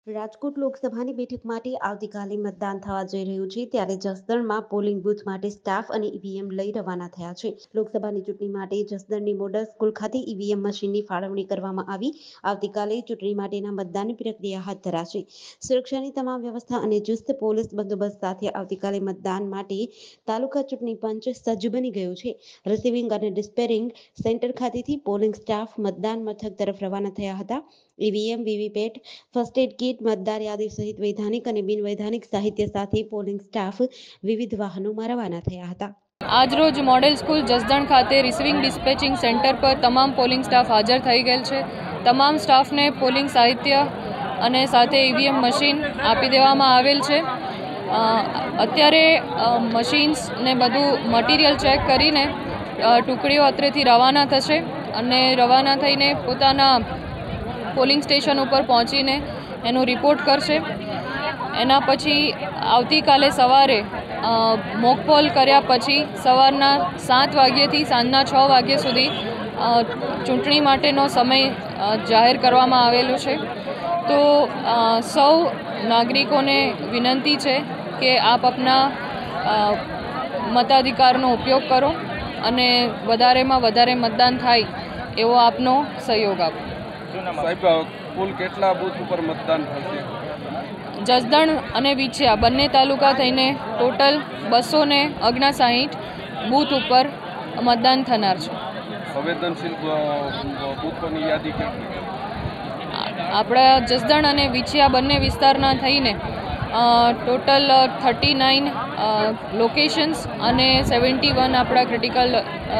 રાજકોટ લોકસભાની બેઠક માટે આવતીકાલે મતદાન થવા જઈ રહ્યું છે, ત્યારે જસદણમાં પોલિંગ બૂથ માટે સ્ટાફ અને ઈવીએમ લઈ રવાના થયા છે. લોકસભાની ચૂંટણી માટે જસદણની મોડલ સ્કૂલ ખાતે ઈવીએમ મશીનની ફાળવણી કરવામાં આવી. આવતીકાલે ચૂંટણી માટેના મતદાનની પ્રક્રિયા હાથ ધરાશે. સુરક્ષાની તમામ વ્યવસ્થા અને ચુસ્ત પોલીસ બંદોબસ્ત સાથે આવતીકાલે મતદાન માટે તાલુકા ચૂંટણી પંચ સજ્જ બની ગયું છે. રિસીવિંગ અને ડિસ્પેરિંગ સેન્ટર ખાતેથી પોલિંગ સ્ટાફ મતદાન મથક તરફ રવાના થયા હતા. EVM, VVPAT, first aid kit, મતદાર યાદી સહિત વૈધાનિક અને બિનવૈધાનિક સાહિત્ય સાથે પોલિંગ સ્ટાફ વિવિધ વાહનોમાં રવાના થયા હતા. આજરોજ મોડેલ સ્કૂલ જસદણ ખાતે રિસીવિંગ ડિસ્પેચિંગ સેન્ટર પર તમામ પોલિંગ સ્ટાફ હાજર થઈ ગયેલ છે. તમામ સ્ટાફને પોલિંગ સાહિત્ય અને સાથે ઈવીએમ મશીન આપી દેવામાં આવેલ છે. અત્યારે મશીન્સ ને બધું મટીરિયલ ચેક કરીને ટુકડીઓ અત્રેથી રવાના થશે અને રવાના થઈને પોતાના પોલિંગ સ્ટેશન ઉપર પહોંચીને એનો રિપોર્ટ કરશે. એના પછી આવતીકાલે સવારે મોક પોલ કર્યા પછી સવારના 7 વાગ્યાથી સાંજના 6 વાગ્યા સુધી ચૂંટણી માટેનો સમય જાહેર કરવામાં આવેલો છે. તો સૌ નાગરિકોને વિનંતી છે કે આપ આપના મતાધિકારનો ઉપયોગ કરો અને વધારેમાં વધારે મતદાન થાય એવો આપનો સહયોગ આપો. સાહેબ, કુલ કેટલા બૂથ ઉપર મતદાન થશે? જસદણ અને વિછિયા બંને તાલુકા થઈને ટોટલ 259 બૂથ ઉપર મતદાન થનાર છે. સંવેદનશીલ બૂથોની યાદી કેટલી? આપણા જસદણ અને વિછિયા બંને વિસ્તારના થઈને ટોટલ 39 લોકેશન્સ અને 71 આપણા ક્રિટિકલ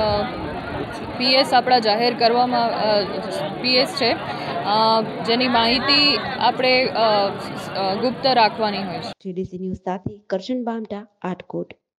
પીએસ આપણા જાહેર કરવામાં પીએસ છે, જેની માહિતી આપણે ગુપ્ત રાખવાની હોય છે. GDC ન્યૂઝ સાથે કરશન બામટા, આટકોટ.